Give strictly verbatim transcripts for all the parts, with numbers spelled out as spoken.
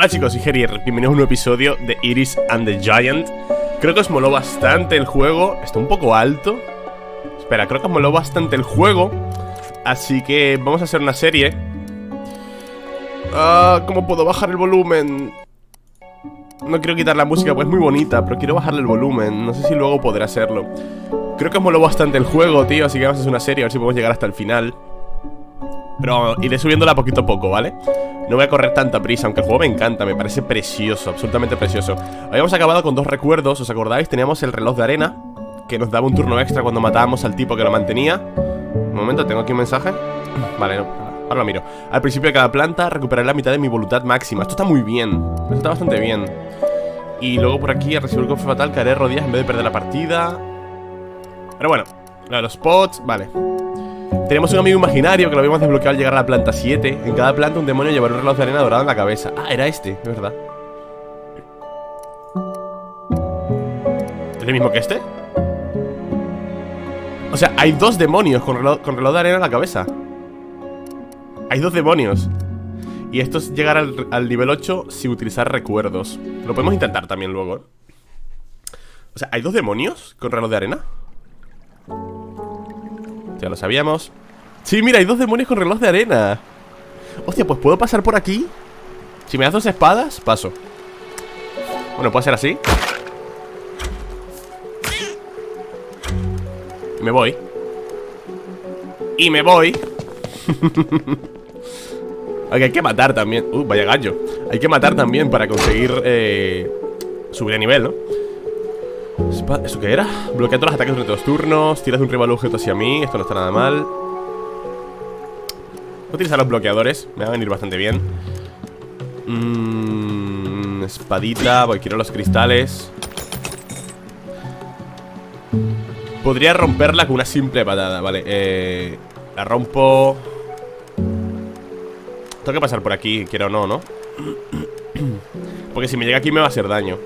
Hola chicos, soy Gerier, bienvenidos a un nuevo episodio de Iris and the Giant. Creo que os moló bastante el juego. Está un poco alto. Espera, creo que os moló bastante el juego. Así que vamos a hacer una serie. Ah, ¿cómo puedo bajar el volumen? No quiero quitar la música, pues es muy bonita, pero quiero bajarle el volumen. No sé si luego podré hacerlo. Creo que os moló bastante el juego, tío, así que vamos a hacer una serie, a ver si podemos llegar hasta el final. Pero iré subiéndola poquito a poco, ¿vale? No voy a correr tanta prisa, aunque el juego me encanta, me parece precioso, absolutamente precioso. Habíamos acabado con dos recuerdos, ¿os acordáis? Teníamos el reloj de arena, que nos daba un turno extra cuando matábamos al tipo que lo mantenía. Un momento, ¿tengo aquí un mensaje? Vale, no, ahora lo miro. Al principio de cada planta, recuperaré la mitad de mi voluntad máxima. Esto está muy bien, esto está bastante bien. Y luego por aquí, al recibir un golpe fatal, caeré de rodillas en vez de perder la partida. Pero bueno, lo de los pots, vale. Tenemos un amigo imaginario que lo habíamos desbloqueado al llegar a la planta siete. En cada planta un demonio llevará un reloj de arena dorado en la cabeza. Ah, era este, es verdad. ¿Es el mismo que este? O sea, hay dos demonios con reloj, con reloj de arena en la cabeza. Hay dos demonios. Y esto es llegar al, al nivel ocho sin utilizar recuerdos. Lo podemos intentar también luego, ¿eh? O sea, ¿hay dos demonios con reloj de arena? Ya lo sabíamos. Sí, mira, hay dos demonios con reloj de arena. Hostia, pues ¿puedo pasar por aquí? Si me das dos espadas, paso. Bueno, puede ser así. Y me voy. Y me voy. Ok, hay que matar también. Uh, vaya gallo. Hay que matar también para conseguir eh, subir de nivel, ¿no? ¿Eso qué era? Bloquea todos los ataques durante dos turnos. Tiras de un rival objeto hacia mí. Esto no está nada mal. Voy a utilizar los bloqueadores. Me va a venir bastante bien. mm, Espadita. Voy, quiero los cristales. Podría romperla con una simple patada. Vale, eh, la rompo. Tengo que pasar por aquí, quiero o no, ¿no? Porque si me llega aquí me va a hacer daño.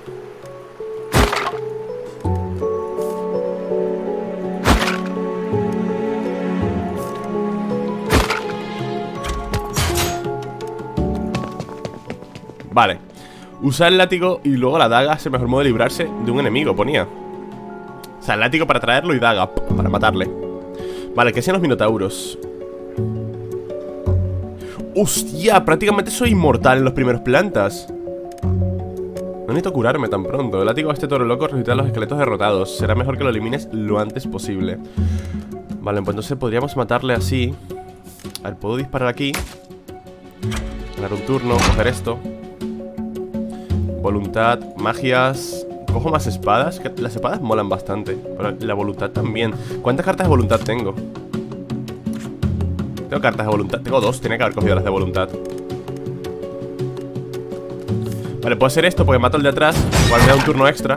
Vale. Usar el látigo y luego la daga es el mejor modo de librarse de un enemigo, ponía. O sea, el látigo para traerlo y daga para matarle. Vale, ¿qué sean los minotauros? ¡Hostia! Prácticamente soy inmortal en los primeros plantas. No necesito curarme tan pronto. El látigo a este toro loco resucitará los esqueletos derrotados. Será mejor que lo elimines lo antes posible. Vale, pues entonces podríamos matarle así. A ver, puedo disparar aquí. Ganar un turno, coger esto. Voluntad, magias. Cojo más espadas, que las espadas molan bastante. Pero la voluntad también. ¿Cuántas cartas de voluntad tengo? Tengo cartas de voluntad, tengo dos, tenía que haber cogido las de voluntad. Vale, puedo hacer esto porque mato al de atrás. Igual me da un turno extra.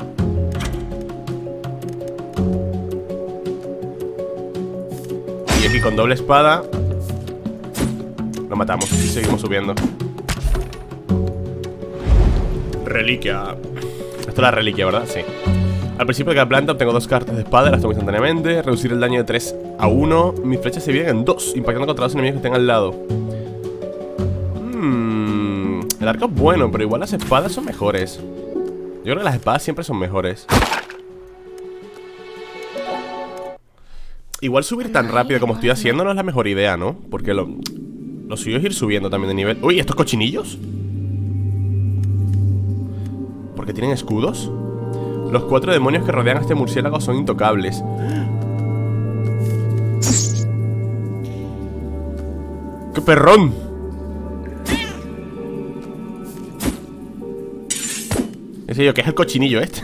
Y aquí con doble espada lo matamos y seguimos subiendo. Reliquia. Esto es la reliquia, ¿verdad? Sí. Al principio de cada planta obtengo dos cartas de espada, las tomo instantáneamente. Reducir el daño de tres a uno. Mis flechas se dividen en dos, impactando contra los enemigos que estén al lado. Hmm, el arco es bueno, pero igual las espadas son mejores. Yo creo que las espadas siempre son mejores. Igual subir tan rápido como estoy haciendo no es la mejor idea, ¿no? Porque lo, lo suyo es ir subiendo también de nivel. Uy, ¿estos cochinillos? ¿Por qué tienen escudos? Los cuatro demonios que rodean a este murciélago son intocables. ¡Qué perrón! ¿Qué sé yo? ¿Qué es el cochinillo este?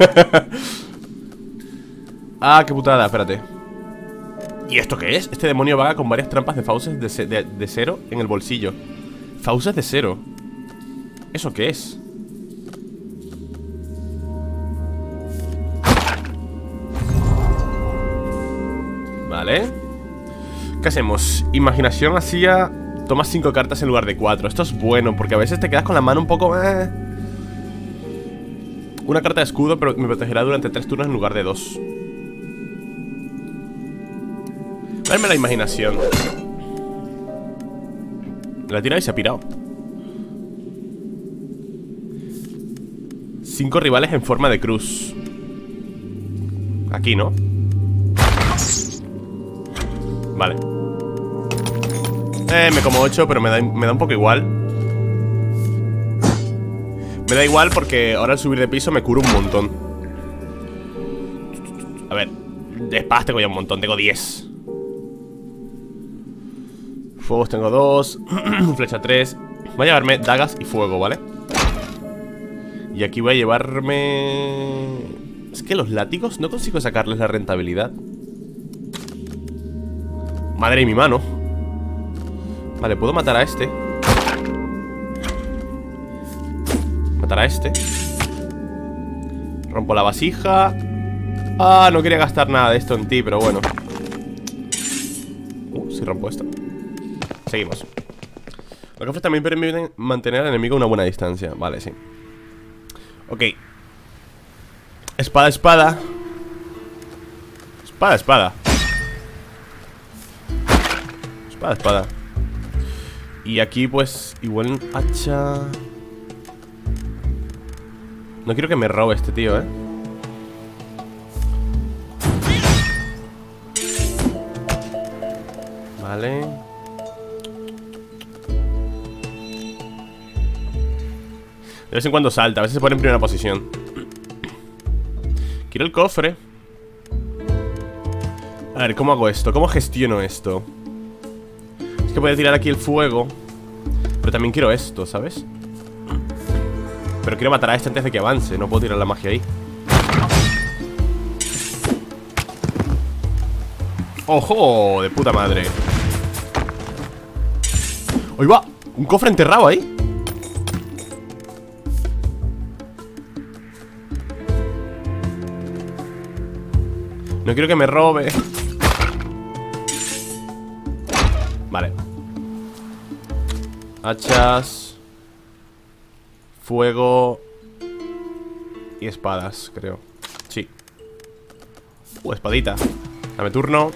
Ah, qué putada, espérate. ¿Y esto qué es? Este demonio vaga con varias trampas de fauces de, de, de cero en el bolsillo. Fauces de cero. ¿Eso qué es? Vale. ¿Qué hacemos? Imaginación hacía... Tomas cinco cartas en lugar de cuatro. Esto es bueno, porque a veces te quedas con la mano un poco... Eh. Una carta de escudo, pero me protegerá durante tres turnos en lugar de dos. Dame la imaginación. La tira y se ha pirado. Cinco rivales en forma de cruz. Aquí, ¿no? Vale. Eh, me como ocho, pero me da, me da un poco igual. Me da igual porque ahora al subir de piso me curo un montón. A ver, de espadas tengo ya un montón, tengo diez. Fuegos tengo dos. Flecha tres. Voy a llevarme dagas y fuego, ¿vale? Y aquí voy a llevarme... Es que los látigos no consigo sacarles la rentabilidad. Madre de mi mano. Vale, puedo matar a este. Matar a este. Rompo la vasija. Ah, no quería gastar nada de esto en ti, pero bueno. Uh, si rompo esto. Seguimos. Los cofres también permiten mantener al enemigo a una buena distancia. Vale, sí. Ok. Espada, espada. Espada, espada. Espada, espada. Y aquí pues igual hacha. No quiero que me robe este tío, eh. Vale. De vez en cuando salta, a veces se pone en primera posición. Quiero el cofre. A ver, ¿cómo hago esto? ¿Cómo gestiono esto? Es que voy a tirar aquí el fuego, pero también quiero esto, ¿sabes? Pero quiero matar a este antes de que avance. No puedo tirar la magia ahí. ¡Ojo! De puta madre. ¡Ahí va! Un cofre enterrado ahí. No quiero que me robe. Vale. Hachas. Fuego. Y espadas, creo. Sí. Uh, espadita. Dame turno.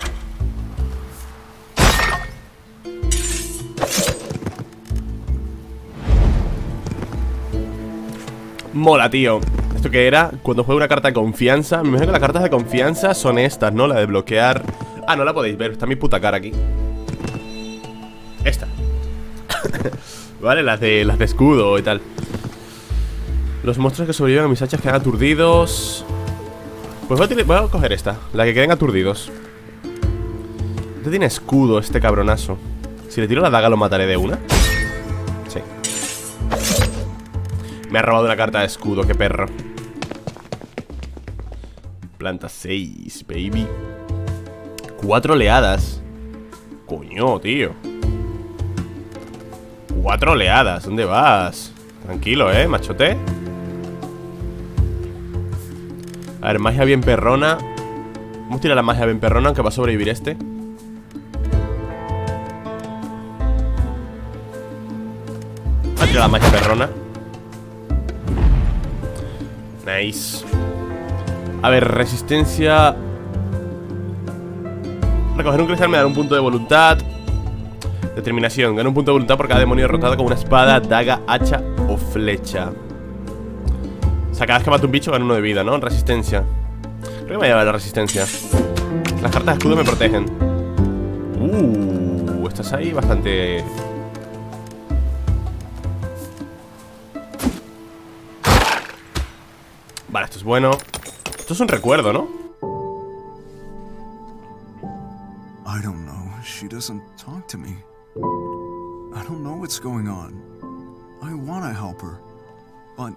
Mola, tío. ¿Esto qué era? Cuando juego una carta de confianza. Me imagino que las cartas de confianza son estas, ¿no? La de bloquear. Ah, no la podéis ver, está mi puta cara aquí. Esta. Vale, las de, las de escudo y tal. Los monstruos que sobreviven a mis hachas quedan aturdidos. Pues voy a, tirar, voy a coger esta, la que queden aturdidos. Este tiene escudo, este cabronazo. Si le tiro la daga lo mataré de una. Sí. Me ha robado una carta de escudo, qué perro. Planta seis, baby. Cuatro oleadas. Coño, tío. Cuatro oleadas, ¿dónde vas? Tranquilo, eh, machote. A ver, magia bien perrona. Vamos a tirar la magia bien perrona, aunque va a sobrevivir este. Vamos a tirar la magia perrona. Nice. A ver, resistencia. Recoger un cristal me da un punto de voluntad. Determinación, gana un punto de voluntad por cada demonio derrotado con una espada, daga, hacha o flecha. O sea, cada vez que mato un bicho gano uno de vida, ¿no? Resistencia. Creo que me voy a llevar la resistencia. Las cartas de escudo me protegen. Uh, estás ahí bastante... Vale, esto es bueno. Esto es un recuerdo, ¿no? I don't know. She doesn't talk to me. I don't know what's going on. I want to help her, but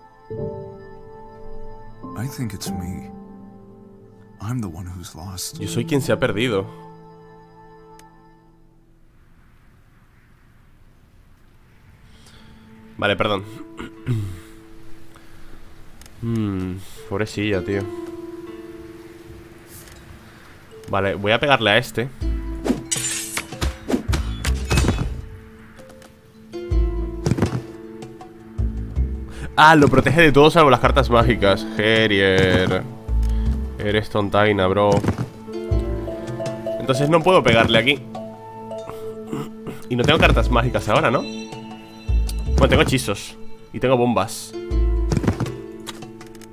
I think it's me. I'm the one who's lost. Yo soy quien se ha perdido. Vale, perdón. Mmm, pobrecilla, tío. Vale, voy a pegarle a este. Ah, lo protege de todo salvo las cartas mágicas. Herier. Eres tontaina, bro. Entonces no puedo pegarle aquí. Y no tengo cartas mágicas ahora, ¿no? Bueno, tengo hechizos. Y tengo bombas.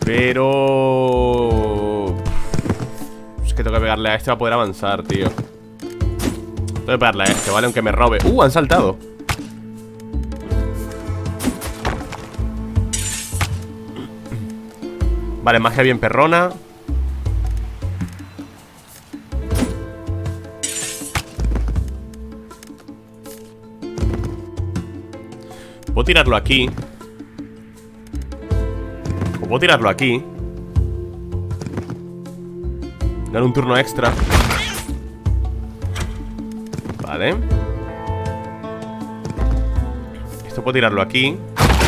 Pero... es que tengo que pegarle a este para poder avanzar, tío. Tengo que pegarle a este, ¿vale? Aunque me robe. ¡Uh! Han saltado. Vale, magia bien perrona. Puedo tirarlo aquí. O puedo tirarlo aquí. Gano un turno extra. Vale. Esto puedo tirarlo aquí.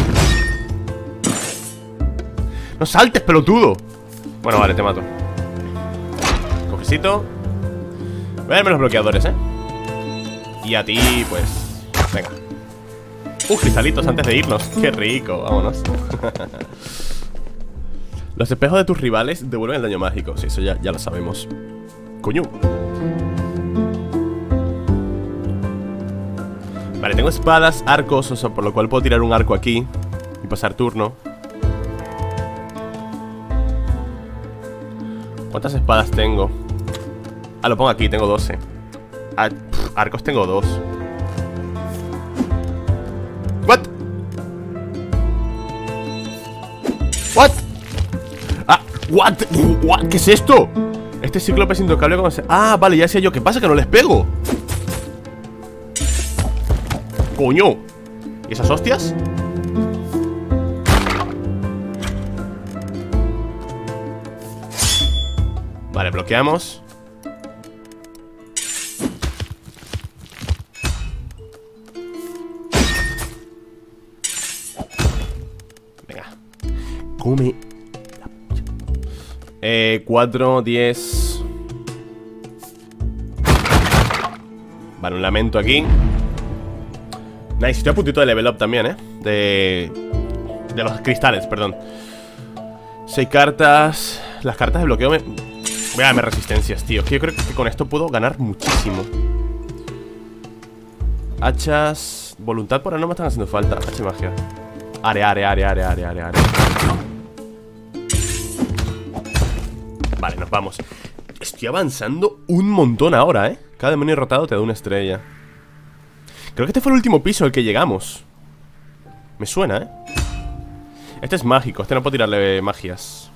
¡No saltes, pelotudo! Bueno, vale, te mato. Cofrecito. Voy a darme los bloqueadores, ¿eh? Y a ti, pues... venga. Uh, cristalitos antes de irnos. ¡Qué rico! Vámonos. Los espejos de tus rivales devuelven el daño mágico. Sí, eso ya, ya lo sabemos. ¡Coño! Vale, tengo espadas, arcos, o sea, por lo cual puedo tirar un arco aquí y pasar turno. ¿Cuántas espadas tengo? Ah, lo pongo aquí, tengo doce. Ah, pff, arcos tengo dos. ¿What? ¿What? Ah, ¿what? ¿What? ¿Qué es esto? Este cíclope es intocable cuando se... ah, vale, ya sé yo. ¿Qué pasa? Que no les pego. ¡Coño! ¿Y esas hostias? Vale, bloqueamos. Venga. Come. Eh, cuatro, diez. Vale, un lamento aquí. Nice, estoy a puntito de level up también, ¿eh? De... de los cristales, perdón. Seis cartas. Las cartas de bloqueo me... voy a darme resistencias, tío. Que yo creo que con esto puedo ganar muchísimo. Hachas... voluntad por ahora no me están haciendo falta. Hacha y magia. Are, are, are, are, are, are, are. Vale, nos vamos. Estoy avanzando un montón ahora, ¿eh? Cada demonio rotado te da una estrella. Creo que este fue el último piso al que llegamos. Me suena, ¿eh? Este es mágico, este no puedo tirarle magias.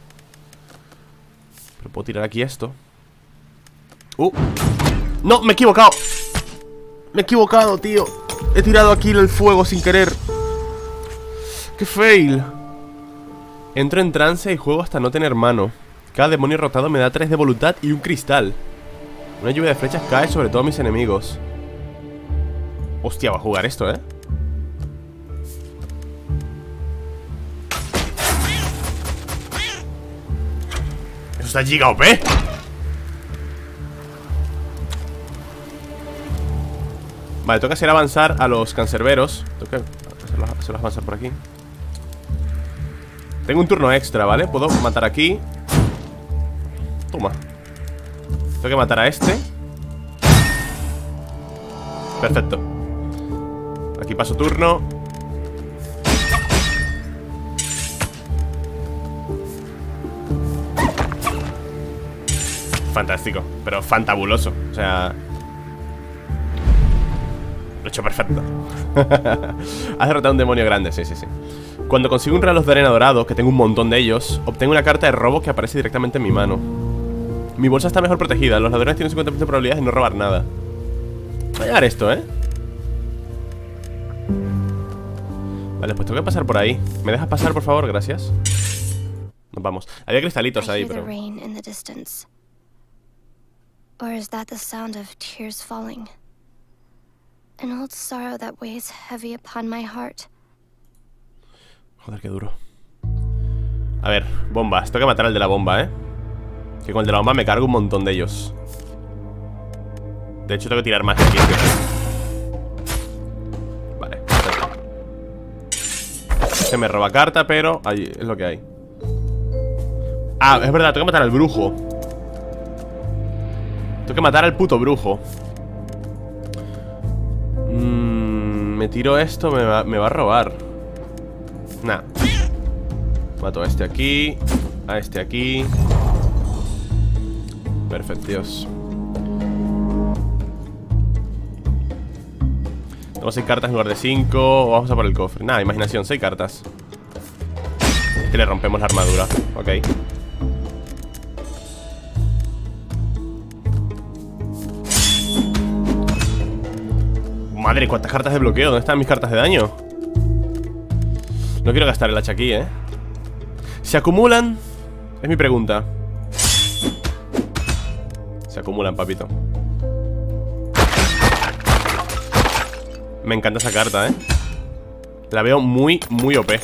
Pero puedo tirar aquí esto. ¡Uh! ¡No! ¡Me he equivocado! ¡Me he equivocado, tío! He tirado aquí el fuego sin querer. ¡Qué fail! Entro en trance y juego hasta no tener mano. Cada demonio rotado me da tres de voluntad y un cristal. Una lluvia de flechas cae sobre todos mis enemigos. Hostia, va a jugar esto, ¿eh? Eso está giga O P. Vale, toca hacer avanzar a los cancerberos. Toca hacerlos, hacerlos avanzar por aquí. Tengo un turno extra, ¿vale? Puedo matar aquí. Toma. Tengo que matar a este. Perfecto. Aquí paso turno. Fantástico, pero fantabuloso. O sea, lo he hecho perfecto. Has derrotado a un demonio grande, sí, sí, sí. Cuando consigo un reloj de arena dorado, que tengo un montón de ellos, obtengo una carta de robo que aparece directamente en mi mano. Mi bolsa está mejor protegida. Los ladrones tienen cincuenta por ciento de probabilidades de no robar nada. Voy a llevar esto, ¿eh? Vale, pues tengo que pasar por ahí. ¿Me dejas pasar, por favor? Gracias. Nos vamos. Había cristalitos ahí, pero... Or is that the sound of tears falling? An old sorrow that weighs heavy upon my heart. Joder, qué duro. A ver, bombas. Tengo que matar al de la bomba, ¿eh? Que con el de la bomba me cargo un montón de ellos. De hecho, tengo que tirar más de aquí. Vale, perfecto. Se me roba carta, pero ahí es lo que hay. Ah, es verdad, tengo que matar al brujo. Tengo que matar al puto brujo. mm, Me tiro esto, me va, me va a robar. Nah. Mato a este aquí, a este aquí. Perfecto, Dios. Tengo seis cartas en lugar de cinco. Vamos a por el cofre. Nada, imaginación, seis cartas. Que le rompemos la armadura. Ok. Madre, ¿cuántas cartas de bloqueo? ¿Dónde están mis cartas de daño? No quiero gastar el hacha aquí, ¿eh? ¿Se acumulan? Es mi pregunta. Se acumulan, papito. Me encanta esa carta, ¿eh? La veo muy, muy O P.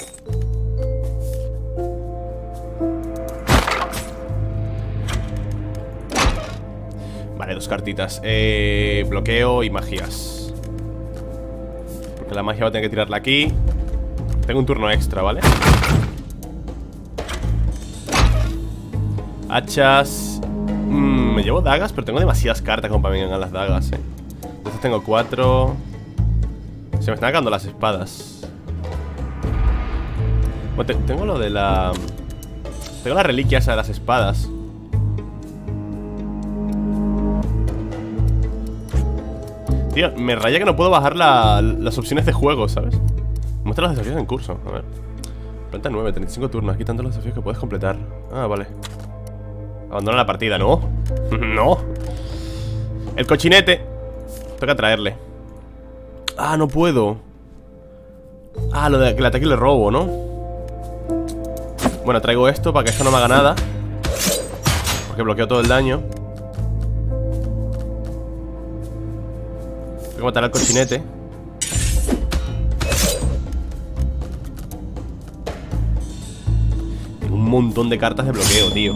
Vale, dos cartitas. eh, Bloqueo y magías. Porque la magia va a tener que tirarla aquí. Tengo un turno extra, ¿vale? Hachas. mm, Me llevo dagas, pero tengo demasiadas cartas como para que me vengan las dagas, eh. Entonces tengo cuatro. Se me están acabando las espadas. Bueno, te tengo lo de la... Tengo la reliquia esa de las espadas. Tío, me raya que no puedo bajar la, las opciones de juego, ¿sabes? Muestra los desafíos en curso, a ver. Planta nueve, treinta y cinco turnos. Aquí tantos los desafíos que puedes completar. Ah, vale. Abandona la partida, ¿no? No. El cochinete. Toca traerle. Ah, no puedo. Ah, lo de que le ataque y le robo, ¿no? Bueno, traigo esto para que esto no me haga nada. Porque bloqueo todo el daño. Tengo que matar al cochinete. Tengo un montón de cartas de bloqueo, tío.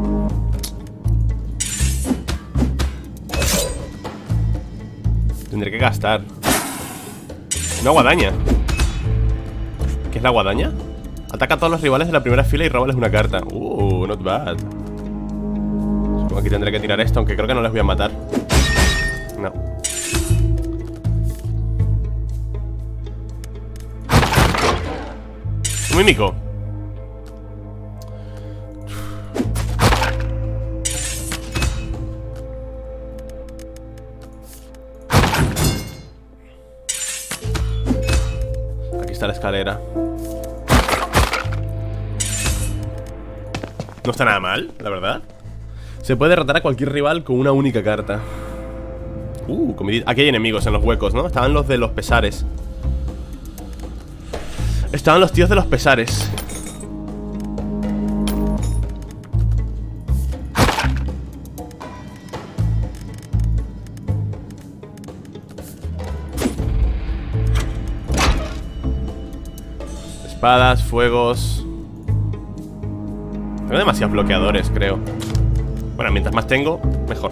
Tendré que gastar. Una guadaña. ¿Qué es la guadaña? Ataca a todos los rivales de la primera fila y róbales una carta. Uh, not bad. Supongo que aquí tendré que tirar esto, aunque creo que no les voy a matar. No. Un mímico. Aquí está la escalera. No está nada mal, la verdad. Se puede derrotar a cualquier rival con una única carta. Uh, comidita. Aquí hay enemigos en los huecos, ¿no? Estaban los de los pesares. Estaban los tíos de los pesares. Espadas, fuegos. Tengo demasiados bloqueadores, creo. Bueno, mientras más tengo, mejor.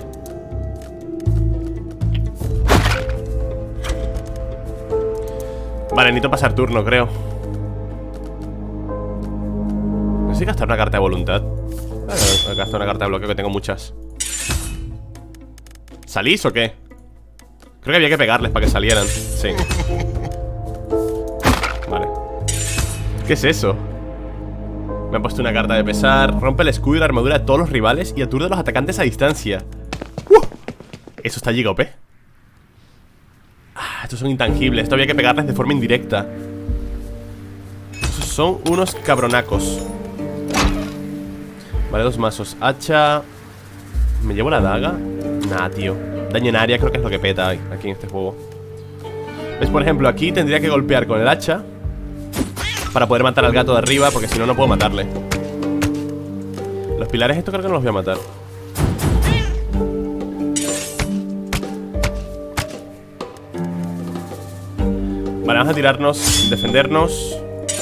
Vale, necesito pasar turno, creo. No sé si gastar una carta de voluntad. Voy a gastar una carta de bloqueo, que tengo muchas. ¿Salís o qué? Creo que había que pegarles para que salieran. Sí. Vale. ¿Qué es eso? Me han puesto una carta de pesar. Rompe el escudo y la armadura de todos los rivales y aturde a los atacantes a distancia. ¡Uh! Eso está giga O P. Ah, estos son intangibles. Esto había que pegarles de forma indirecta. Esos son unos cabronacos. Vale, dos mazos. Hacha. ¿Me llevo la daga? Nah, tío. Daño en área creo que es lo que peta aquí en este juego. ¿Ves? Por ejemplo, aquí tendría que golpear con el hacha para poder matar al gato de arriba, porque si no, no puedo matarle. Los pilares estos creo que no los voy a matar. Vale, vamos a tirarnos, defendernos.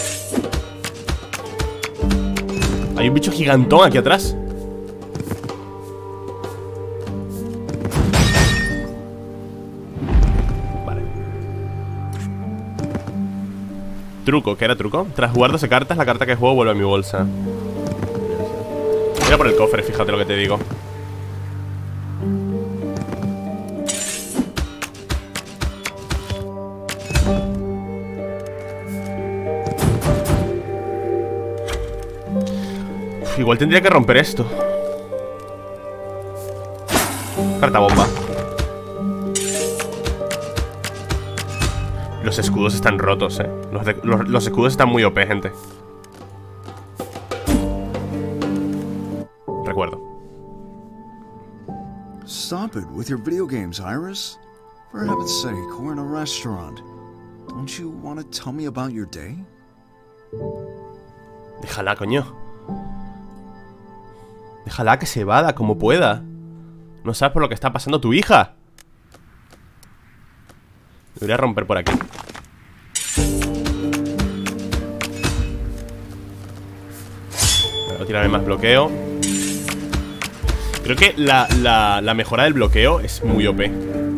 Hay un bicho gigantón aquí atrás. Truco, ¿qué era truco? Tras jugar doce cartas, la carta que juego vuelve a mi bolsa. Voy a por el cofre, fíjate lo que te digo. Igual tendría que romper esto. Carta bomba. Los escudos están rotos, eh. Los, de, los, los escudos están muy O P, gente. Recuerdo. Stop it with your video games, Iris. For heaven's sake, we're in a restaurant. Don't you want to tell me about your day? Déjala, coño. Déjala que se vada como pueda. No sabes por lo que está pasando tu hija. Debería romper por aquí. Voy a tirarme más bloqueo. Creo que la, la, la mejora del bloqueo es muy O P.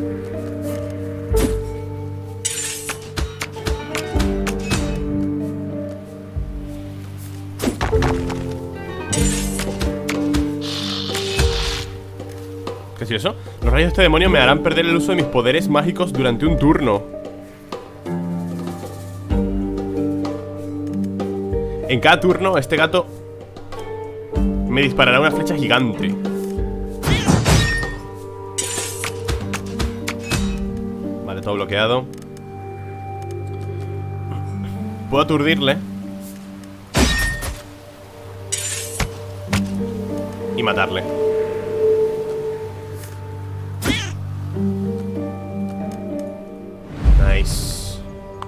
¿Qué es eso? Los rayos de este demonio me harán perder el uso de mis poderes mágicos durante un turno. En cada turno, este gato me disparará una flecha gigante. Vale, todo bloqueado. Puedo aturdirle y matarle. Nice.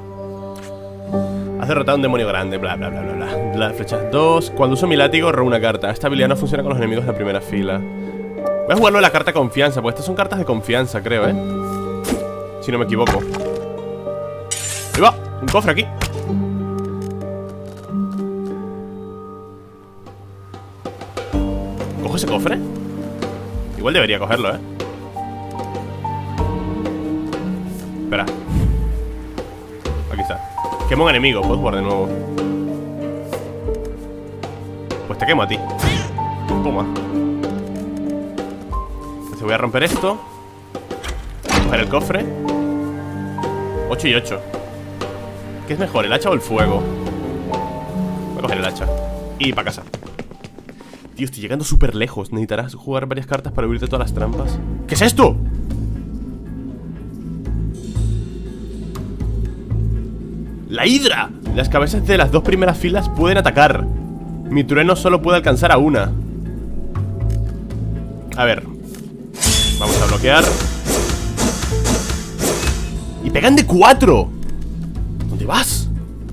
Has derrotado a un demonio grande. Bla, bla, bla, bla, bla. La flecha dos. Cuando uso mi látigo, robo una carta. Esta habilidad no funciona con los enemigos de la primera fila. Voy a jugarlo en la carta confianza, porque estas son cartas de confianza, creo, ¿eh? Si no me equivoco. Ahí va, un cofre aquí. ¿Cojo ese cofre? Igual debería cogerlo, ¿eh? Espera. Aquí está. Quemo un enemigo, puedo jugar de nuevo. Pues te quemo a ti. Toma. Entonces voy a romper esto. Coger el cofre. ocho y ocho. ¿Qué es mejor, el hacha o el fuego? Voy a coger el hacha. Y para casa. Tío, estoy llegando súper lejos. Necesitarás jugar varias cartas para huir de todas las trampas. ¿Qué es esto? ¡La hidra! Las cabezas de las dos primeras filas pueden atacar. Mi trueno solo puede alcanzar a una. A ver. Vamos a bloquear. ¡Y pegan de cuatro! ¿Dónde vas?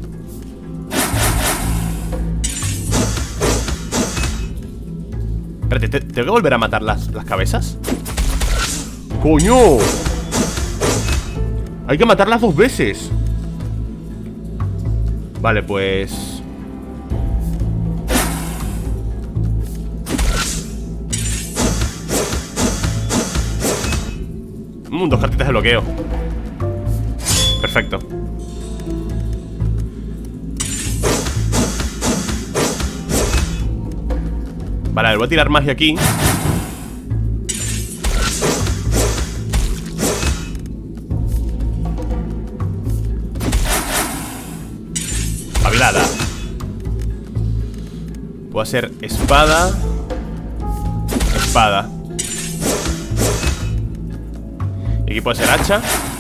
Espérate, ¿te, ¿tengo que volver a matar las, las cabezas? ¡Coño! Hay que matarlas dos veces. Vale, pues... Mm, dos cartitas de bloqueo. Perfecto. Vale, a ver, voy a tirar magia aquí. Pavilada. Puedo hacer espada. Espada. Y aquí puedo hacer hacha.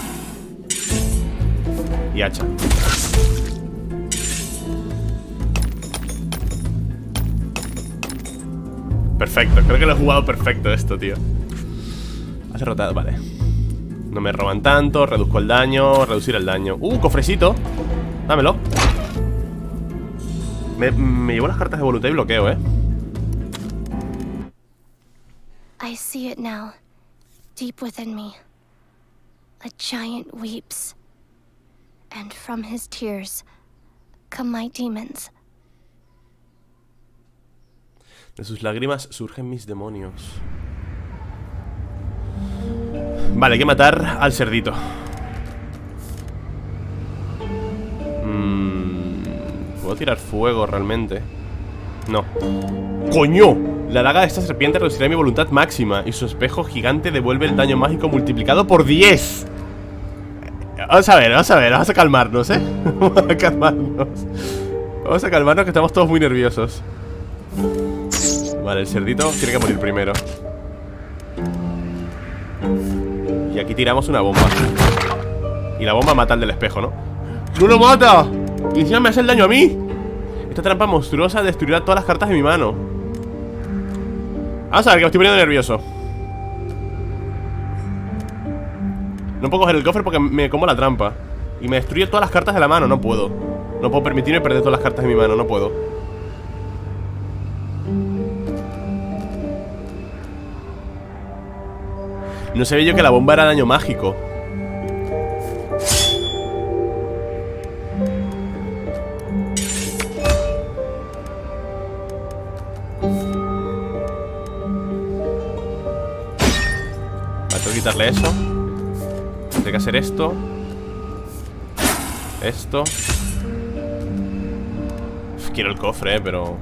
Y hacha. Perfecto, creo que lo he jugado perfecto esto, tío. Has derrotado, vale. No me roban tanto, reduzco el daño. Reducir el daño. Uh, cofrecito. Dámelo. Me, me llevo las cartas de voluntad y bloqueo, eh. I see it now, deep within me. A giant weeps, and from his tears come my demons. De sus lágrimas surgen mis demonios. Vale, hay que matar al cerdito. Mm, ¿Puedo tirar fuego realmente? No. ¡Coño! La daga de esta serpiente reducirá mi voluntad máxima y su espejo gigante devuelve el daño mágico multiplicado por diez. Vamos a ver, vamos a ver, vamos a calmarnos, ¿eh? Vamos a calmarnos. Vamos a calmarnos que estamos todos muy nerviosos. Vale, el cerdito tiene que morir primero. Y aquí tiramos una bomba. Y la bomba mata al del espejo, ¿no? ¡No lo mata! Y encima me hace el daño a mí. Esta trampa monstruosa destruirá todas las cartas de mi mano. Vamos a ver, que me estoy poniendo nervioso. No puedo coger el cofre porque me como la trampa. Y me destruye todas las cartas de la mano, no puedo. No puedo permitirme perder todas las cartas de mi mano, no puedo. No sabía yo que la bomba era daño mágico. Vale, tengo que quitarle eso. Tengo que hacer esto. Esto. Uf, quiero el cofre, eh, pero...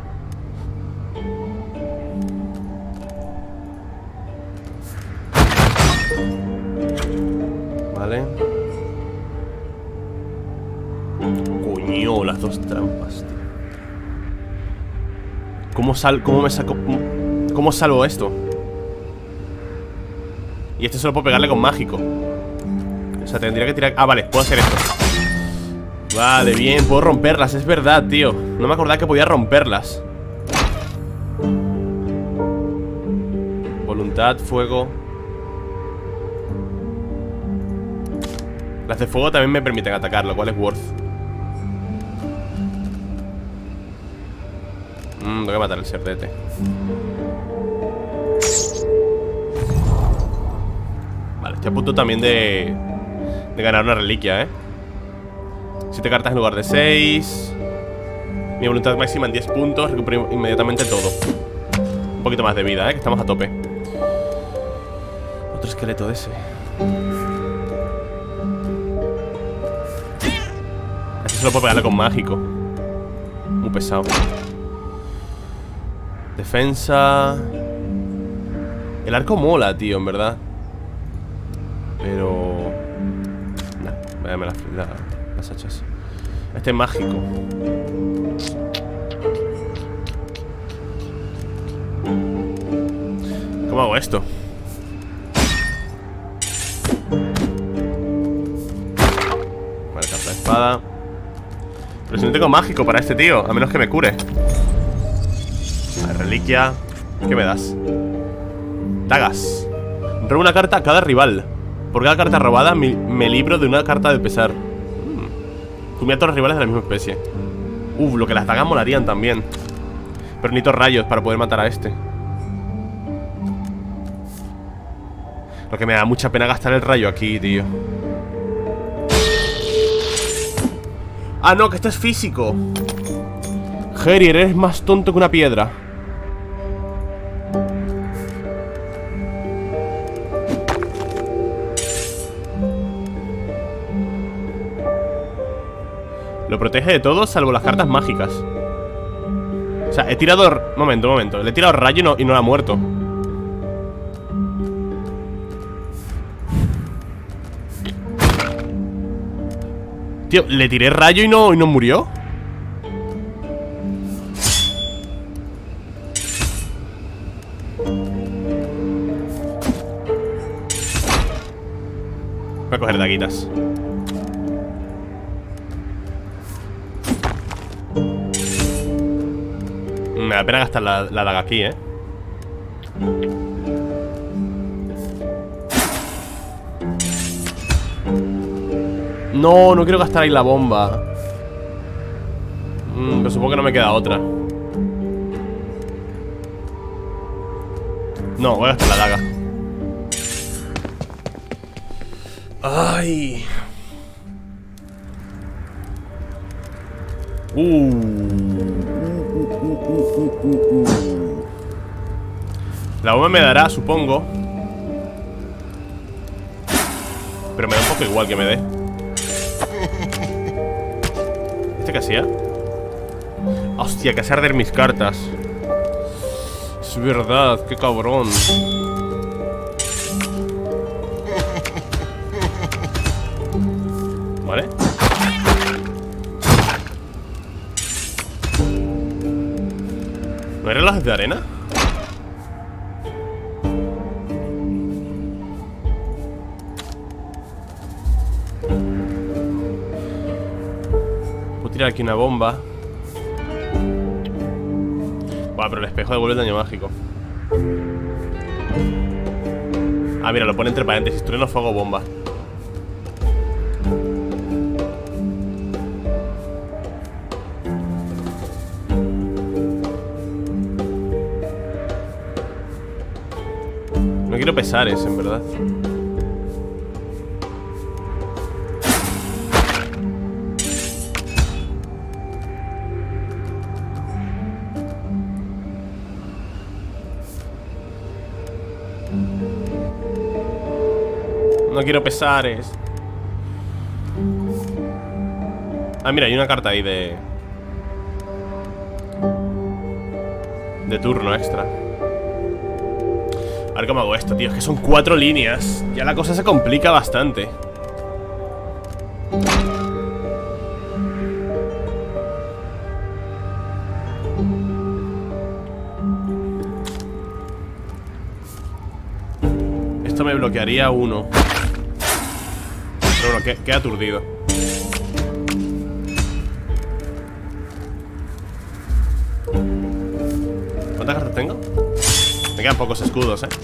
Vale. Coño, las dos trampas, tío. ¿Cómo sal... ¿Cómo me saco... ¿Cómo salvo esto? Y este solo puedo pegarle con mágico. O sea, tendría que tirar... Ah, vale, puedo hacer esto. Vale, bien, puedo romperlas, es verdad, tío. No me acordaba que podía romperlas. Voluntad, fuego. Las de fuego también me permiten atacar, lo cual es worth. Mmm, tengo que matar al cerdete. Vale, estoy a punto también de... de ganar una reliquia, eh. Siete cartas en lugar de seis. Mi voluntad máxima en diez puntos. Recupero inmediatamente todo. Un poquito más de vida, eh, que estamos a tope. Otro esqueleto de ese. Este solo puedo pegarle con mágico. Muy pesado. Defensa. El arco mola, tío, en verdad. Pero... Nah, véame la, la, las hachas. Este es mágico. ¿Cómo hago esto? Vale, carta de espada. Pero si no tengo mágico para este tío, a menos que me cure. Vale, reliquia. ¿Qué me das? Dagas. Robo una carta a cada rival. Por cada carta robada me, me libro de una carta de pesar. mm. Fumé a todos los rivales de la misma especie. Uf, lo que las dagas molarían también. Pero necesito rayos para poder matar a este. Lo que me da mucha pena gastar el rayo aquí, tío. Ah, no, que esto es físico. Jerry, eres más tonto que una piedra. Lo protege de todo salvo las cartas mágicas. O sea, he tirado... Momento, momento. Le he tirado rayo y no, y no la ha muerto. Tío, le tiré rayo y no, y no murió. Voy a coger daguitas. Me da pena gastar la, la daga aquí, eh. No, no quiero gastar ahí la bomba. mm, Pero supongo que no me queda otra. No, voy a gastar la daga. Ay. Uh. Uh, uh, uh, uh, uh. La bomba me dará, supongo. Pero me da un poco igual que me dé. ¿Este qué hacía? Hostia, que hace arder mis cartas. Es verdad, qué cabrón. ¿Vale? ¿No hay relojes de arena? Puedo tirar aquí una bomba. Buah, pero el espejo devuelve el daño mágico. Ah, mira, lo pone entre paréntesis. Trueno, fuego, bomba. No quiero pesares, en verdad. No quiero pesares. Ah, mira, hay una carta ahí de... de turno extra. A ver cómo hago esto, tío. Es que son cuatro líneas. Ya la cosa se complica bastante. Esto me bloquearía uno. Pero bueno, qué, qué aturdido. ¿Cuántas cartas tengo? Me quedan pocos escudos, eh.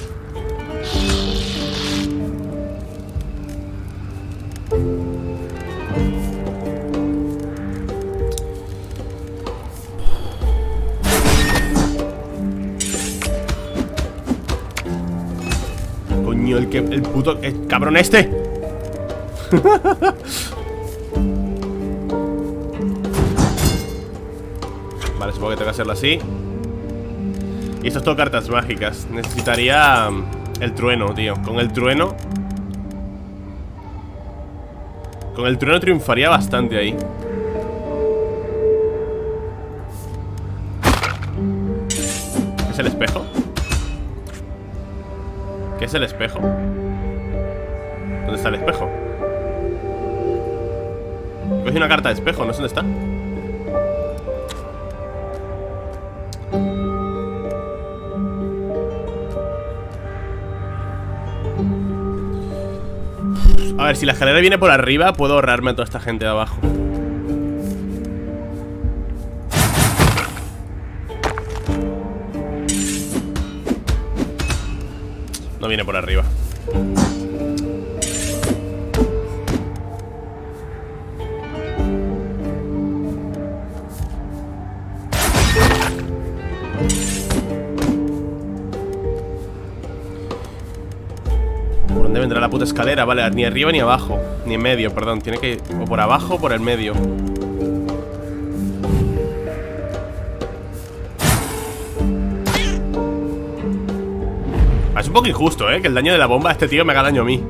Coño, el que... el puto... el cabrón este. Vale, supongo que tengo que hacerlo así. Y esto es todo cartas mágicas. Necesitaría um, el trueno, tío. Con el trueno Con el trueno triunfaría bastante ahí. ¿Qué es el espejo? ¿Qué es el espejo? ¿Dónde está el espejo? Cogí una carta de espejo, no sé dónde está. A ver, si la escalera viene por arriba, puedo ahorrarme a toda esta gente de abajo. No viene por arriba. ¿Por dónde vendrá la puta escalera? Vale, ni arriba ni abajo. Ni en medio, perdón. Tiene que ir o por abajo o por el medio. Es un poco injusto, ¿eh? Que el daño de la bomba a este tío me haga daño a mí.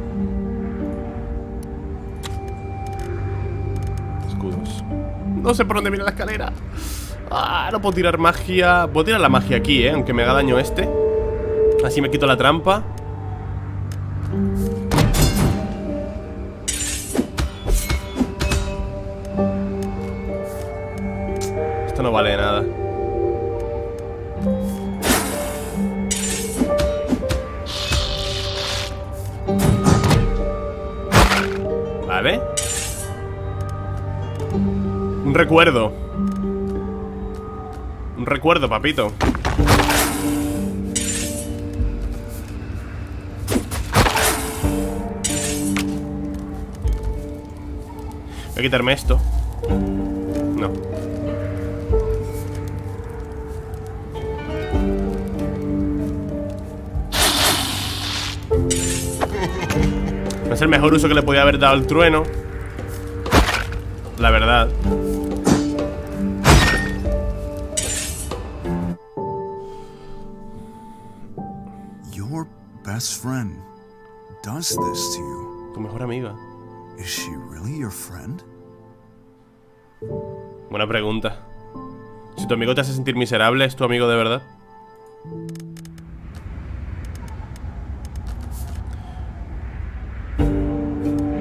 Escudos. No sé por dónde viene la escalera. Ah, no puedo tirar magia. Puedo tirar la magia aquí, ¿eh? Aunque me haga daño este. Así me quito la trampa. Esto no vale de nada. Vale. Un recuerdo. Un recuerdo, papito. Voy a quitarme esto. No. No es el mejor uso que le podía haber dado al trueno, la verdad. Your best friend does this to you. Tu mejor amiga. Is she really your friend? Buena pregunta. Si tu amigo te hace sentir miserable, ¿es tu amigo de verdad?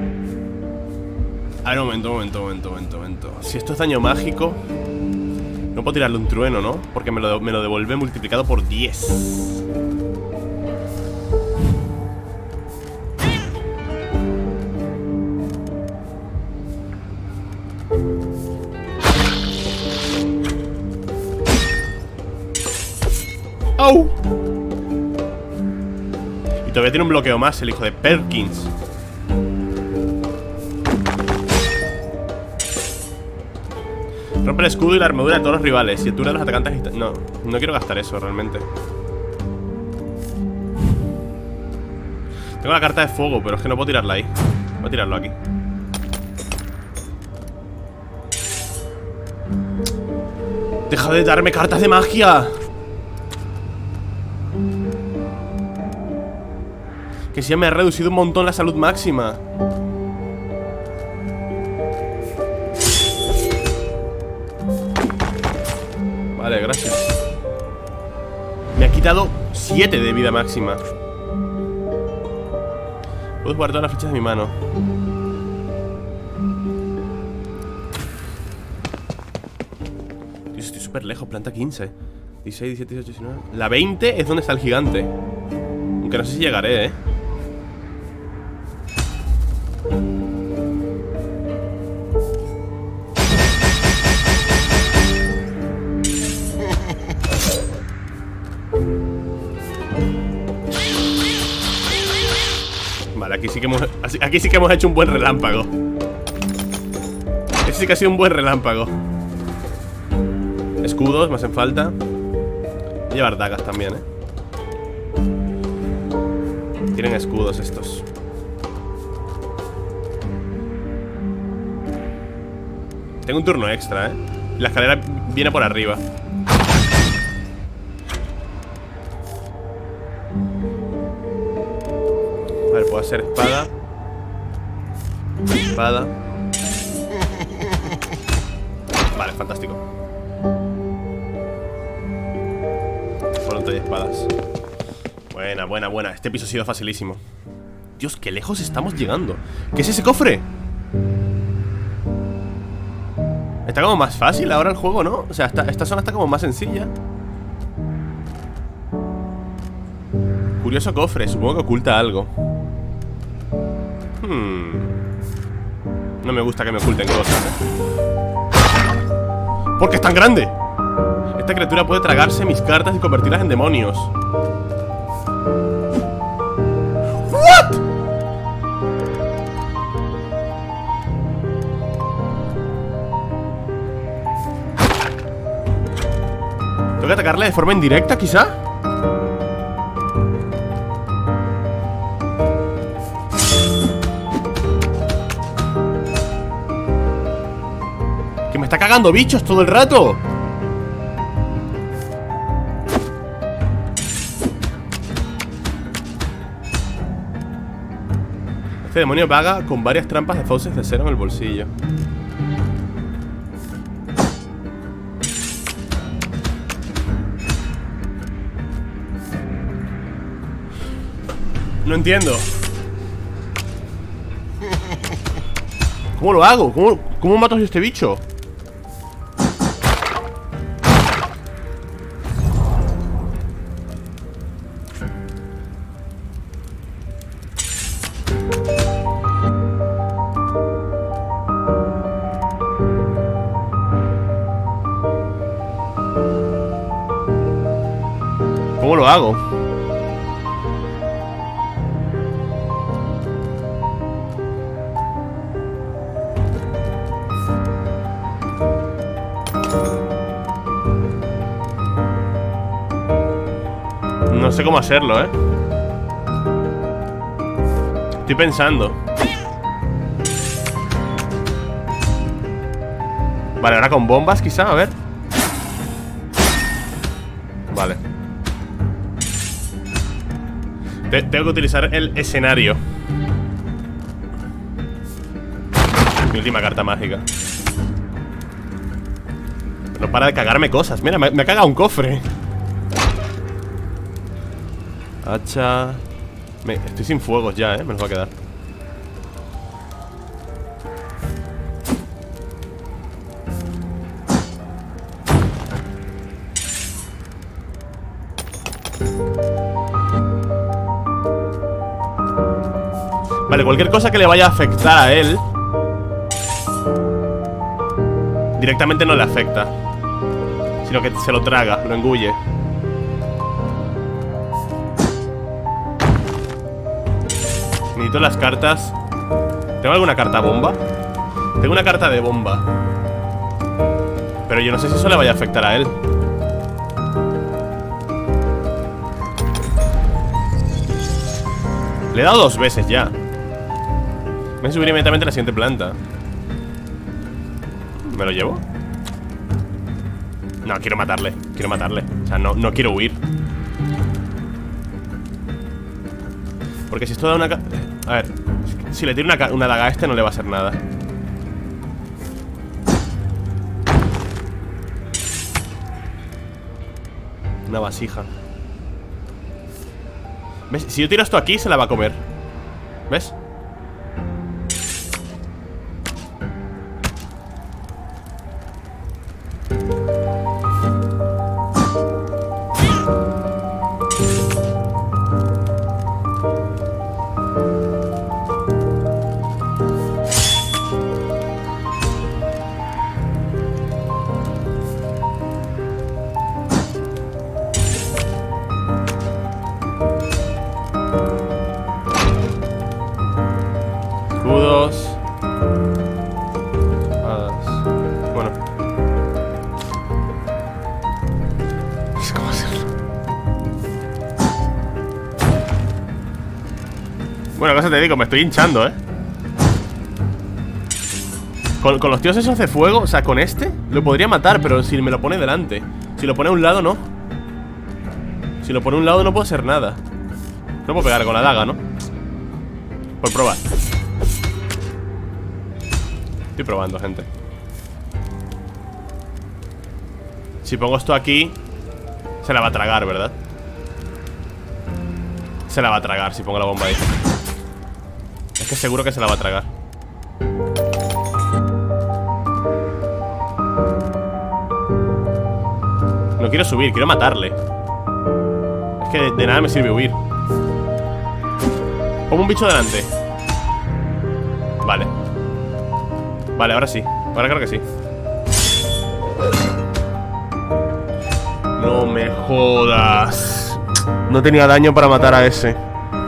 A ver, un momento, un momento, un momento, un momento, un momento. Si esto es daño mágico, No puedo tirarle un trueno, ¿no? Porque me lo, me lo devuelve multiplicado por diez. ¡Au! Y todavía tiene un bloqueo más, el hijo de Perkins. Rompe el escudo y la armadura de todos los rivales y altura de los atacantes. No, no quiero gastar eso realmente. Tengo la carta de fuego, pero es que no puedo tirarla ahí. Voy a tirarlo aquí. ¡Deja de darme cartas de magia! Que si ya me ha reducido un montón la salud máxima. Vale, gracias. Me ha quitado siete de vida máxima. Puedo jugar todas las fichas de mi mano. Dios, estoy súper lejos, planta quince. dieciséis, diecisiete, dieciocho, diecinueve. La veinte es donde está el gigante. Aunque no sé si llegaré, eh. Vale, aquí sí que hemos, aquí sí que hemos hecho un buen relámpago. Ese sí que ha sido un buen relámpago. Escudos, me hacen falta. Voy a llevar dagas también, eh. Tienen escudos estos. Tengo un turno extra, eh. La escalera viene por arriba. Vale, puedo hacer espada. Espada. Vale, fantástico. Pronto hay espadas. Buena, buena, buena. Este piso ha sido facilísimo. Dios, qué lejos estamos llegando. ¿Qué es ese cofre? Está como más fácil ahora el juego, ¿no? O sea, esta, esta zona está como más sencilla. Curioso cofre, supongo que oculta algo. Hmm. No me gusta que me oculten cosas, ¿eh? ¿Por qué es tan grande? Esta criatura puede tragarse mis cartas y convertirlas en demonios. ¿What? ¿Tengo que atacarle de forma indirecta, quizá? ¡Que me está cagando bichos todo el rato! Este demonio vaga con varias trampas de fauces de cero en el bolsillo. No entiendo. ¿Cómo lo hago? ¿Cómo, cómo mato a este bicho? ¿Cómo lo hago? No sé cómo hacerlo, ¿eh? Estoy pensando. Vale, ahora con bombas quizá, a ver. Vale. Te Tengo que utilizar el escenario. Mi última carta mágica. No para de cagarme cosas. Mira, me, me ha cagado un cofre. Hacha. Me, estoy sin fuegos ya, eh. Me los va a quedar. Vale, cualquier cosa que le vaya a afectar a él directamente no le afecta, sino que se lo traga, lo engulle. Necesito las cartas. ¿Tengo alguna carta bomba? Tengo una carta de bomba, pero yo no sé si eso le vaya a afectar a él. Le he dado dos veces ya. Me subiré inmediatamente a la siguiente planta. ¿Me lo llevo? No, quiero matarle. Quiero matarle. O sea, no, no quiero huir. Porque si esto da una... A ver, si le tiro una, una daga a este no le va a hacer nada. Una vasija. ¿Ves? Si yo tiro esto aquí se la va a comer. ¿Ves? Escudos. Hadas. Bueno. No sé cómo hacerlo. Bueno, cosa te digo, me estoy hinchando, ¿eh? Con, con los tíos esos de fuego, o sea, con este lo podría matar, pero si me lo pone delante. Si lo pone a un lado, no. Si lo pone a un lado no puedo hacer nada. No puedo pegar con la daga, ¿no? Por probar. Estoy probando, gente. Si pongo esto aquí, se la va a tragar, ¿verdad? Se la va a tragar si pongo la bomba ahí. Es que seguro que se la va a tragar. No quiero subir, quiero matarle. Es que de, de nada me sirve huir. Pongo un bicho delante. Vale. Vale, ahora sí. Ahora creo que sí. No me jodas. No tenía daño para matar a ese.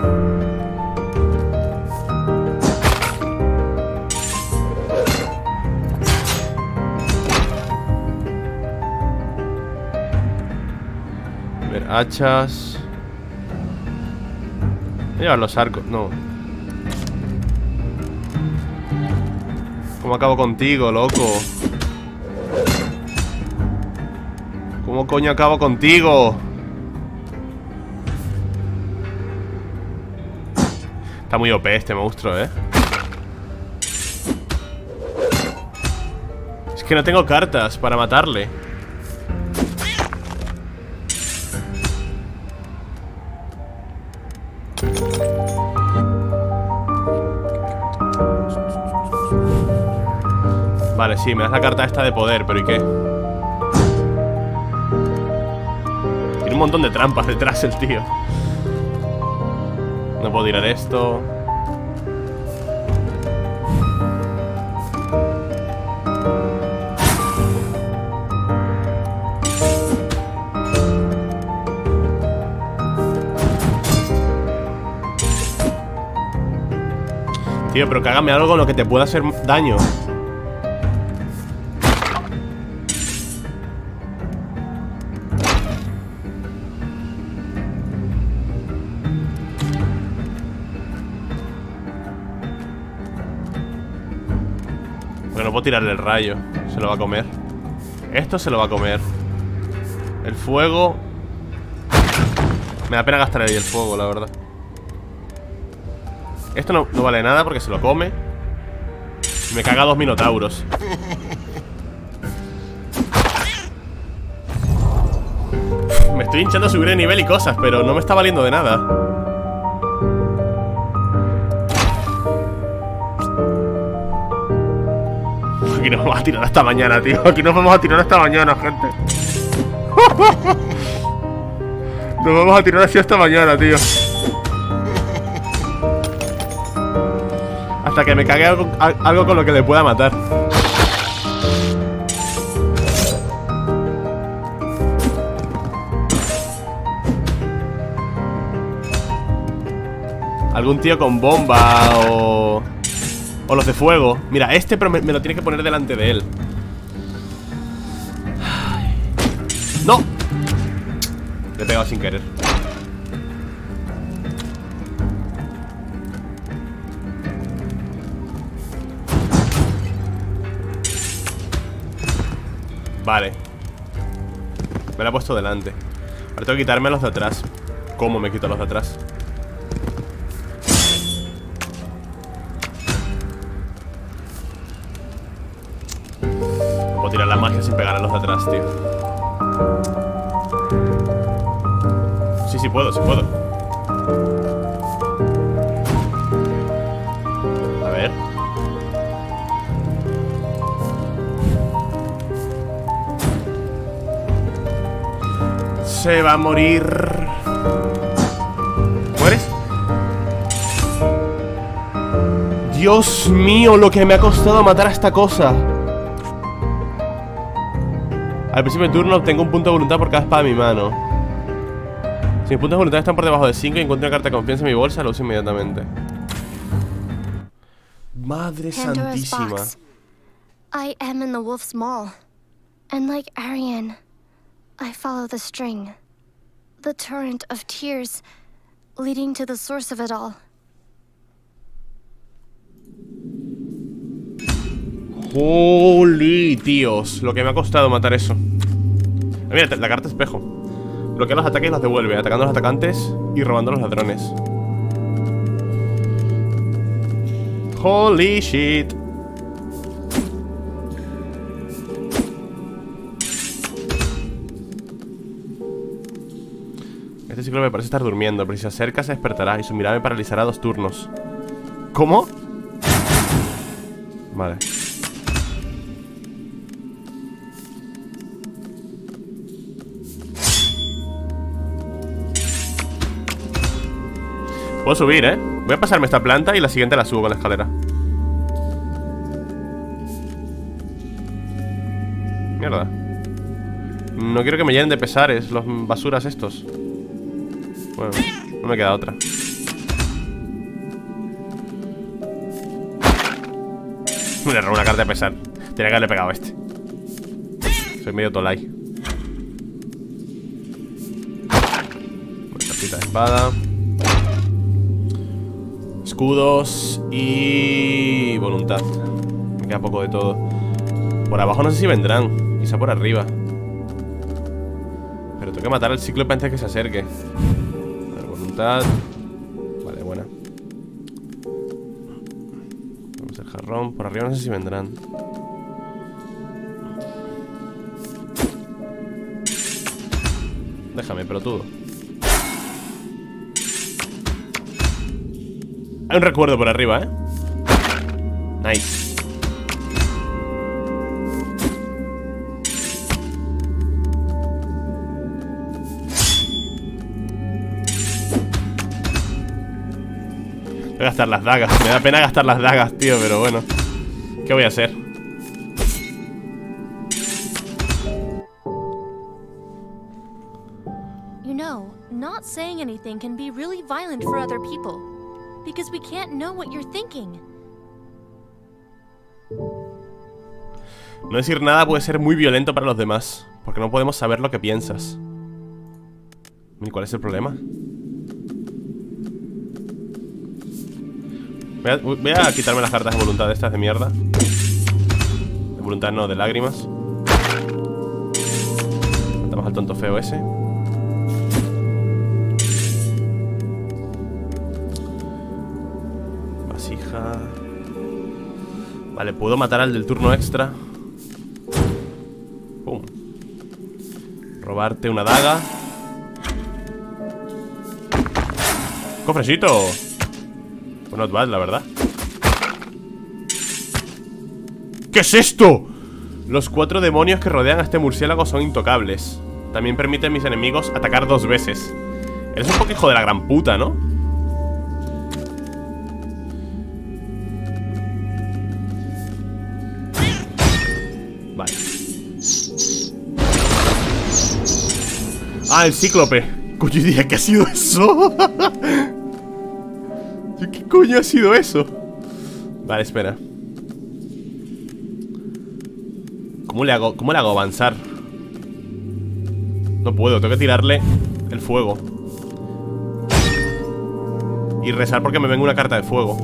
A ver, hachas. Voy a llevar los arcos. No. ¿Cómo acabo contigo, loco? ¿Cómo coño acabo contigo? Está muy O P este monstruo, ¿eh? Es que no tengo cartas para matarle. Vale, sí, me das la carta esta de poder, pero ¿y qué? Tiene un montón de trampas detrás el tío. No puedo tirar esto. Tío, pero cágame algo con lo que te pueda hacer daño. No puedo tirarle el rayo. Se lo va a comer. Esto se lo va a comer. El fuego. Me da pena gastar ahí el fuego, la verdad. Esto no, no vale nada porque se lo come. Y me caga dos minotauros. Me estoy hinchando a subir de nivel y cosas, pero no me está valiendo de nada. Aquí nos vamos a tirar hasta mañana, tío. Aquí nos vamos a tirar hasta mañana, gente. Nos vamos a tirar así hasta mañana, tío. Hasta que me cague algo, algo con lo que le pueda matar. Algún tío con bomba o... o los de fuego. Mira, este pero me, me lo tiene que poner delante de él. ¡No! Le he pegado sin querer. Vale. Me lo he puesto delante. Ahora tengo que quitarme los de atrás. ¿Cómo me quito los de atrás? No puedo tirar la magia sin pegar a los de atrás, tío. Sí, sí puedo, sí puedo. A ver. Se va a morir. ¿Mueres? Dios mío, lo que me ha costado matar a esta cosa. Al principio del turno obtengo un punto de voluntad por cada espada de mi mano. Si mis puntos de voluntad están por debajo de cinco y encuentro una carta de confianza en mi bolsa, lo uso inmediatamente. Madre santísima. I am in the wolf's maw. And like Arian, I follow the string. The torrent of tears leading to the source of it all. Holy tíos, lo que me ha costado matar eso. Mira, la carta espejo. Bloquea los ataques y los devuelve, atacando a los atacantes y robando a los ladrones. Holy shit. Este ciclo me parece estar durmiendo, pero si se acerca se despertará y su mirada me paralizará dos turnos. ¿Cómo? Vale. Puedo subir, ¿eh? Voy a pasarme esta planta y la siguiente la subo con la escalera. Mierda. No quiero que me llenen de pesares los basuras estos. Bueno, no me queda otra. Me robó una carta de pesar. Tenía que haberle pegado a este. Soy medio tolai. Cartita de espada. Escudos y voluntad. Me queda poco de todo. Por abajo no sé si vendrán. Quizá por arriba. Pero tengo que matar al cíclope antes que se acerque. A ver, voluntad. Vale, buena. Vamos al jarrón. Por arriba no sé si vendrán. Déjame, pelotudo. Hay un recuerdo por arriba, ¿eh? Nice. Voy a gastar las dagas. Me da pena gastar las dagas, tío, pero bueno. ¿Qué voy a hacer? You know, not saying anything can be really violent for other people. Because we can't know what you're thinking. No decir nada puede ser muy violento para los demás, porque no podemos saber lo que piensas. ¿Y cuál es el problema? Voy a, voy a quitarme las cartas de voluntad estas de mierda. De voluntad no, de lágrimas. Matamos al tonto feo ese. Vale, puedo matar al del turno extra. Pum. Robarte una daga. ¡Cofrecito! Pues not bad, la verdad. ¿Qué es esto? Los cuatro demonios que rodean a este murciélago son intocables. También permiten a mis enemigos atacar dos veces. Eres un poco hijo de la gran puta, ¿no? Ah, el cíclope. Coño, yo diría, ¿qué ha sido eso? ¿Qué coño ha sido eso? Vale, espera. ¿Cómo le hago, cómo le hago avanzar? No puedo, tengo que tirarle el fuego y rezar porque me venga una carta de fuego.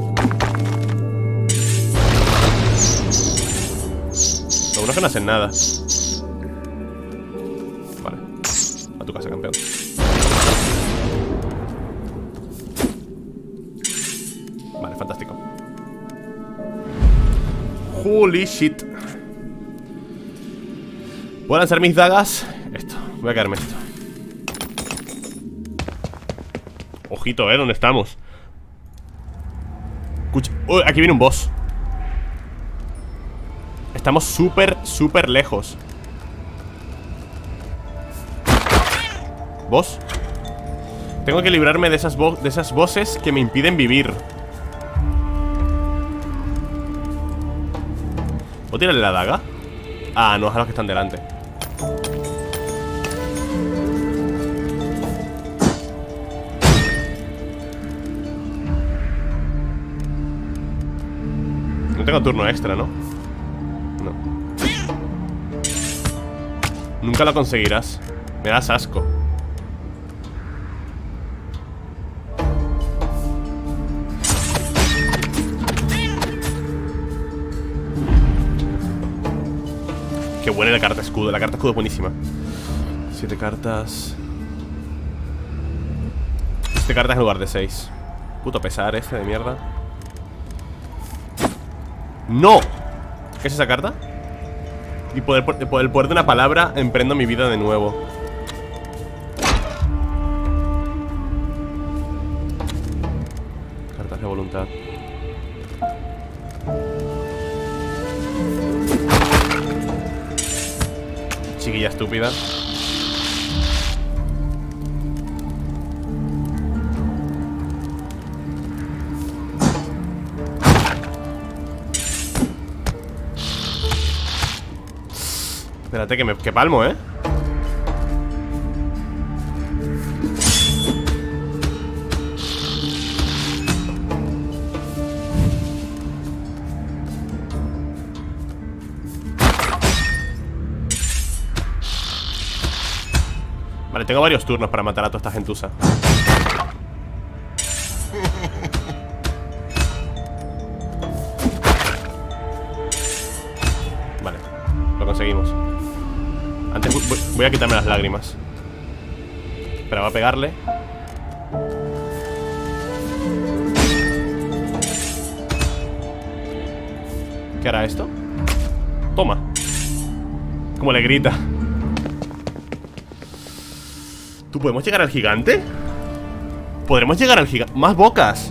Lo bueno es que no hacen nada. Vale, a tu casa, campeón. Vale, fantástico. Holy shit. ¿Puedo lanzar mis dagas? Esto, voy a quedarme esto. Ojito, eh, ¿dónde estamos? Escucha. Oh, aquí viene un boss. Estamos súper, súper lejos. ¿Boss? Tengo que librarme de esas, de esas bosses que me impiden vivir. ¿Puedo tirarle la daga? Ah, no, es a los que están delante. No tengo turno extra, ¿no? No. Nunca lo conseguirás. Me das asco. Qué buena la carta escudo. La carta escudo es buenísima. Siete cartas. Siete cartas en lugar de seis. Puto pesar este de mierda. ¡No! ¿Qué es esa carta? Y poder, por el poder de una palabra emprendo mi vida de nuevo. Cartas de voluntad. Chiquilla estúpida. Espérate que me que palmo, ¿eh? Vale, tengo varios turnos para matar a toda esta gentuza. Vale, lo conseguimos. Antes voy, voy a quitarme las lágrimas. Pero va a pegarle. ¿Qué hará esto? Toma. Como le grita. ¿Tú podemos llegar al gigante? ¿Podremos llegar al gigante? ¡Más bocas!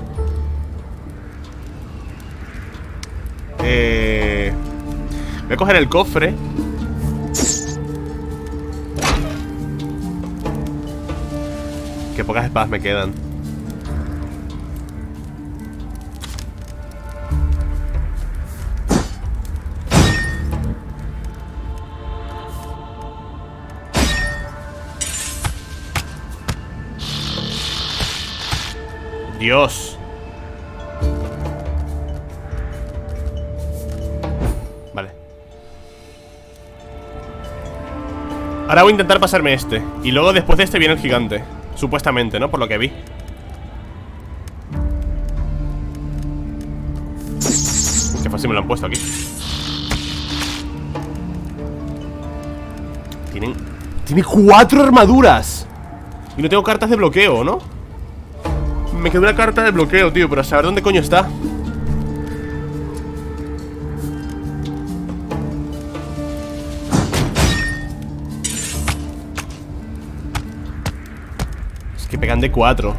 Eh... Voy a coger el cofre. Qué pocas espadas me quedan. Dios. Vale. Ahora voy a intentar pasarme este. Y luego después de este viene el gigante. Supuestamente, ¿no? Por lo que vi. Qué fácil me lo han puesto aquí. Tienen... Tiene cuatro armaduras. Y no tengo cartas de bloqueo, ¿no? Me quedó una carta de bloqueo, tío. Pero a saber dónde coño está. Es que pegan de cuatro.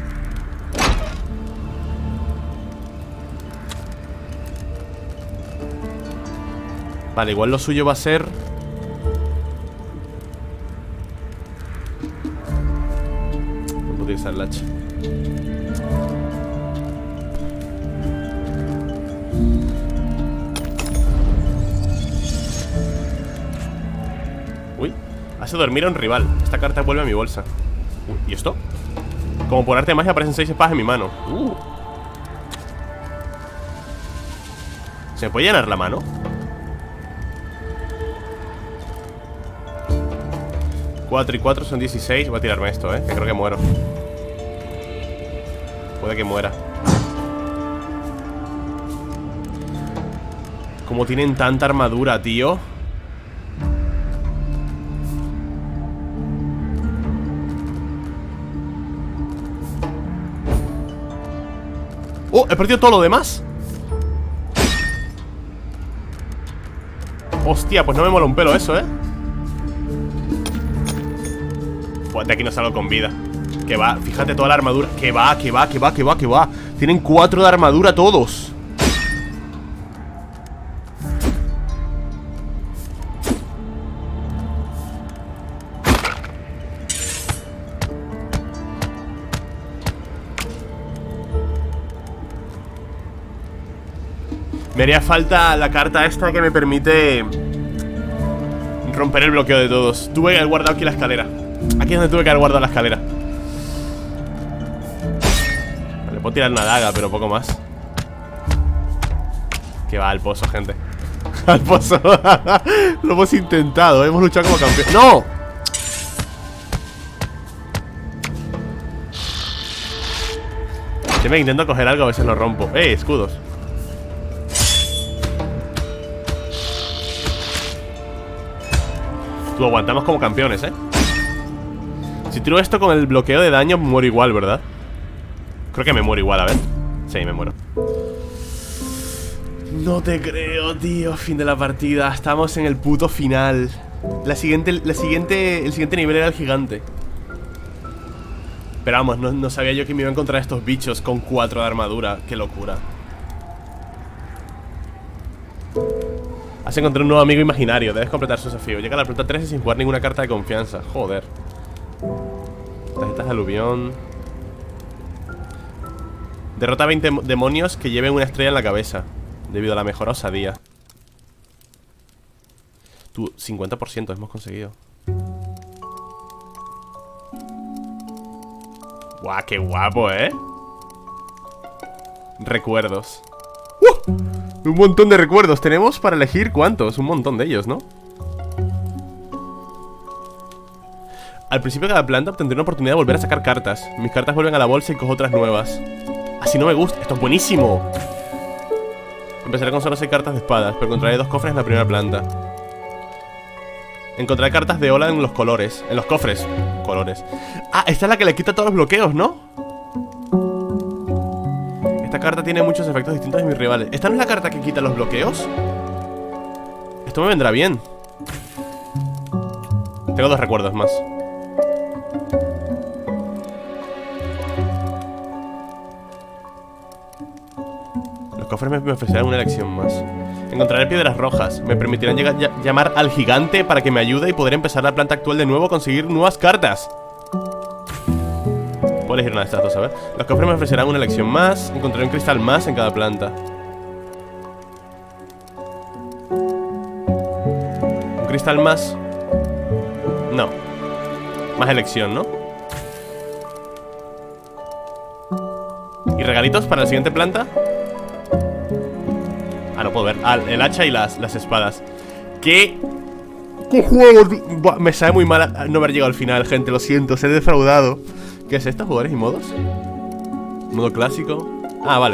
Vale, igual lo suyo va a ser... No puedo utilizar el hacha. Hace dormir a un rival. Esta carta vuelve a mi bolsa. uh, ¿Y esto? Como por arte de magia aparecen seis espadas en mi mano. uh. ¿Se me puede llenar la mano? cuatro y cuatro son dieciséis. Voy a tirarme esto, eh, que creo que muero. Puede que muera. Como tienen tanta armadura, tío. ¡Oh! He perdido todo lo demás. Hostia, pues no me mola un pelo eso, ¿eh? Pues de aquí no salgo con vida. Que va, fíjate toda la armadura. Que va, que va, que va, que va, que va. Tienen cuatro de armadura todos. Me haría falta la carta esta que me permite romper el bloqueo de todos. Tuve que haber guardado aquí la escalera. Aquí es donde tuve que haber guardado la escalera. Le puedo tirar una daga, pero poco más. Que va al pozo, gente. Al pozo. Lo hemos intentado, hemos luchado como campeones. ¡No! Siempre intento coger algo, a veces lo rompo. ¡Eh, escudos! Lo aguantamos como campeones, ¿eh? Si tiro esto con el bloqueo de daño, muero igual, ¿verdad? Creo que me muero igual, a ver. Sí, me muero. No te creo, tío. Fin de la partida. Estamos en el puto final. La siguiente, la siguiente, el siguiente nivel era el gigante. Pero vamos, no, no sabía yo que me iba a encontrar estos bichos con cuatro de armadura. Qué locura. Has encontrado un nuevo amigo imaginario. Debes completar su desafío. Llega a la planta trece sin jugar ninguna carta de confianza. Joder. Tarjetas de aluvión. Derrota a veinte demonios que lleven una estrella en la cabeza, debido a la mejora osadía. Tú, cincuenta por ciento hemos conseguido. Guau, qué guapo, ¿eh? Recuerdos. ¡Uh! Un montón de recuerdos. Tenemos para elegir cuántos. Un montón de ellos, ¿no? Al principio de cada planta obtendré una oportunidad de volver a sacar cartas. Mis cartas vuelven a la bolsa y cojo otras nuevas. Así no me gusta. Esto es buenísimo. Empezaré con solo seis cartas de espadas, pero encontraré dos cofres en la primera planta. Encontraré cartas de ola en los colores. En los cofres. Colores. Ah, esta es la que le quita todos los bloqueos, ¿no? Esta carta tiene muchos efectos distintos de mis rivales. ¿Esta no es la carta que quita los bloqueos? Esto me vendrá bien. Tengo dos recuerdos más. Los cofres me, me ofrecerán una elección más. Encontraré piedras rojas. Me permitirán llegar, ya, llamar al gigante para que me ayude y poder empezar la planta actual de nuevo a conseguir nuevas cartas. Puedo elegir una de estas dos, a ver. Los cofres me ofrecerán una elección más. Encontraré un cristal más en cada planta. Un cristal más. No. Más elección, ¿no? ¿Y regalitos para la siguiente planta? Ah, no puedo ver. Ah, el hacha y las, las espadas. ¿Qué? ¿Qué juego? Buah, me sabe muy mal no haber llegado al final, gente. Lo siento, se he defraudado. ¿Qué es esto? ¿Jugadores y modos? Modo clásico. Ah, vale.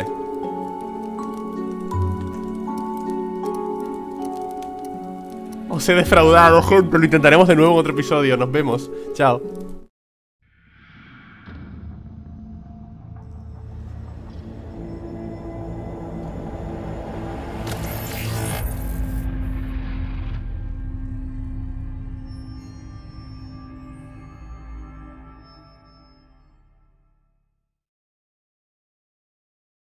Os he defraudado, gente. Lo intentaremos de nuevo en otro episodio. Nos vemos. Chao.